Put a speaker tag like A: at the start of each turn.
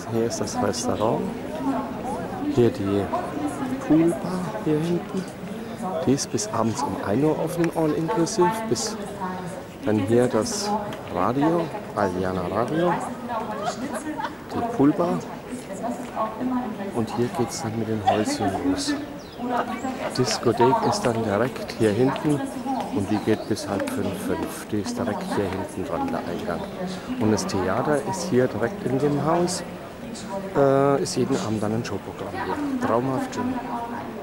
A: Hier ist das Restaurant. Hier die Poolbar hier hinten. Die ist bis abends um 1 Uhr offen, all inklusiv. Dann hier das Radio, Aliana Radio. Die Poolbar. Und hier geht es dann mit den Häuschen los. Diskothek ist dann direkt hier hinten und die geht bis 4:30. Die ist direkt hier hinten dran, der Eingang. Und das Theater ist hier direkt in dem Haus. Ist jeden Abend dann ein Showprogramm hier. Traumhaft schön.